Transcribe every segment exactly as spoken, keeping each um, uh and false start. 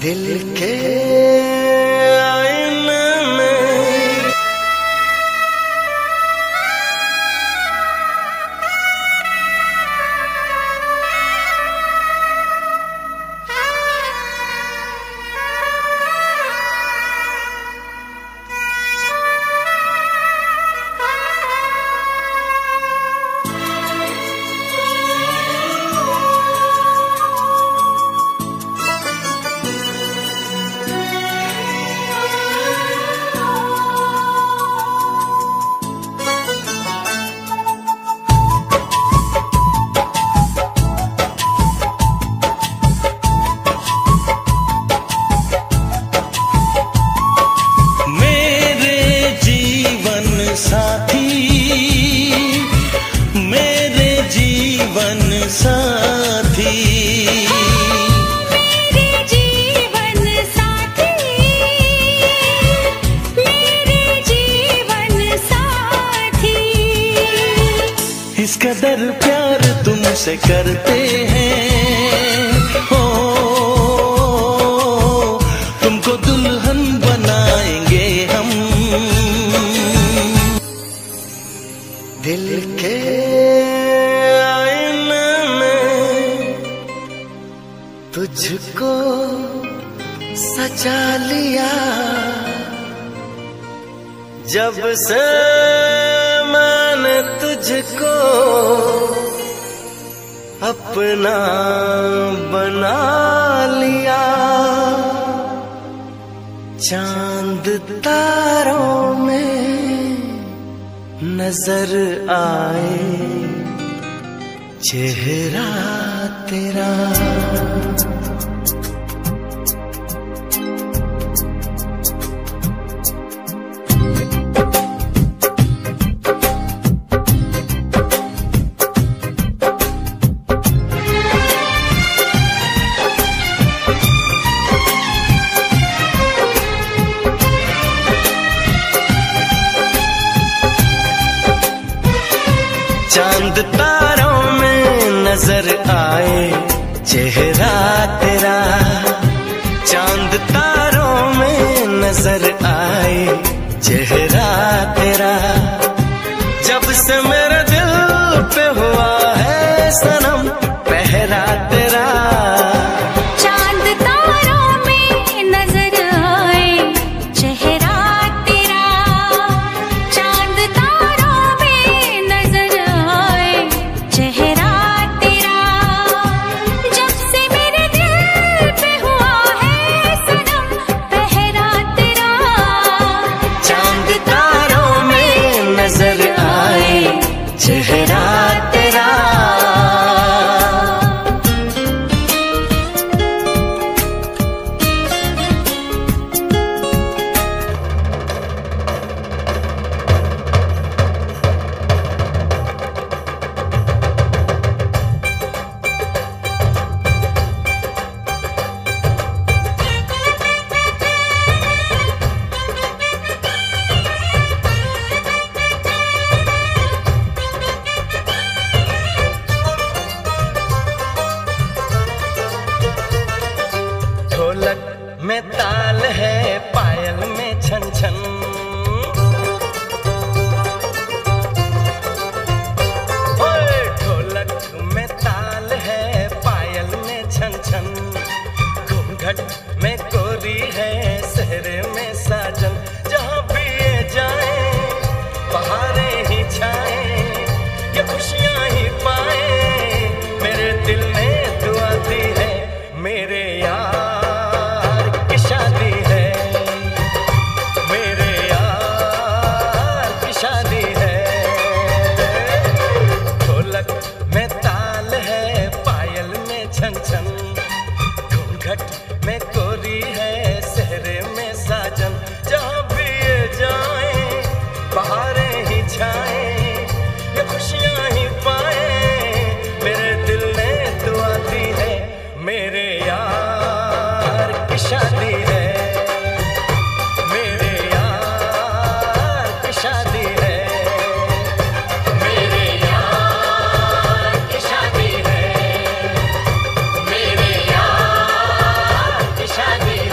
दिल के आईने में साथी मेरे जीवन साथी मेरे जीवन साथी इस कदर प्यार तुमसे करते हैं हो तुमको दुल्हन बनाएंगे हम दिल के तुझको सजा लिया जब से मैंने तुझको अपना बना लिया चांद तारों में नजर आए चेहरा तेरा चांद तारों में नजर आए चेहरा तेरा चांद तारों में नजर आए चेहरा तेरा जब से मेरे दिल पे हुआ है सनम पहरा तेरा चांद तारों में नजर आए चेहरा तेरा चांद तारों में नजर आए चेहरा तेरा जब से मेरे दिल पे हुआ है सनम पहरा तेरा चांद तारों में नजर आए चेहरा तेरा ढोलक में ताल है पायल में छन छन ओए ढोलक में ताल है पायल में छन छन घूंघट में कोरी है सहरे में साजन जहाँ भी ये जाए बहारें ही छाए ये खुशियाँ ही पाए मेरे दिल ने दुआ दी है मेरे यार में कोरी है सहरे में साजन जहाँ भी ये जाए बहारें ही छाए ये खुशियाँ ही पाए मेरे दिल ने दुआ दी है मेरे यार की शादी है मेरे यार की शादी है मेरे यार की शादी है मेरे यार की शादी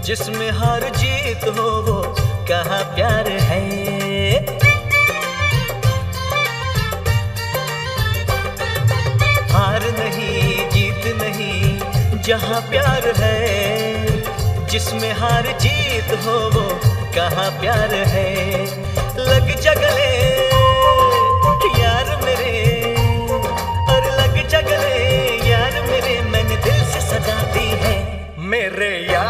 जिसमें हार जीत हो वो कहाँ प्यार है। हार नहीं जीत नहीं जहाँ प्यार है, जिसमें हार जीत हो वो कहाँ प्यार है। लग जगले यार मेरे, और लग जगले यार मेरे, मैंने दिल से सजा दी है। मेरे यार